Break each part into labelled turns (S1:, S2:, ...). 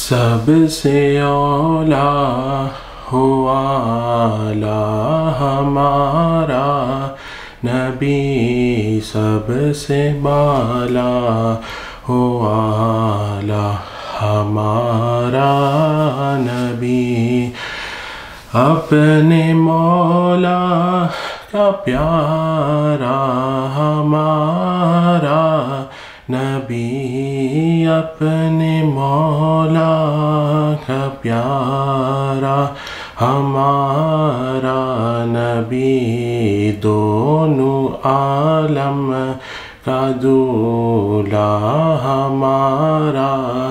S1: سب سے اولا ہوا ہمارا نبی، سب سے بالا ہوا ہمارا نبی، اپنے مولا کا پیارا ہمارا نبی، اپنے مولا کا پیارا ہمارا نبی، دونوں عالم کا دولا ہمارا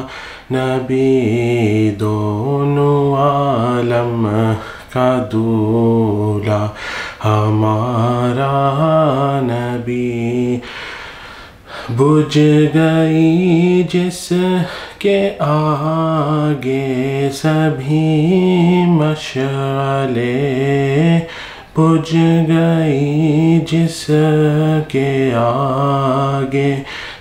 S1: نبی، دونوں عالم کا دولا ہمارا نبی، بجھ گئی جس کے آگے سبھی مشعلیں، بجھ گئی جس کے آگے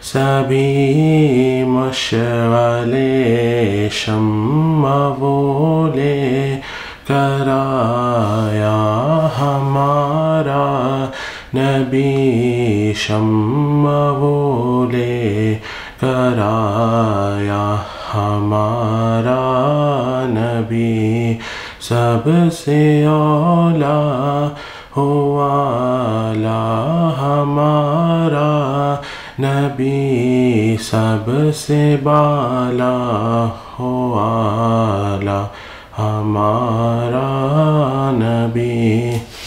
S1: سبھی مشعلیں، شمع وہ لے کر آیا ہمارا نبی، شمع وہ لے کر آیا ہمارا نبی، سب سے اولا ہوا ہمارا نبی، سب سے بالا ہوا ہمارا نبی۔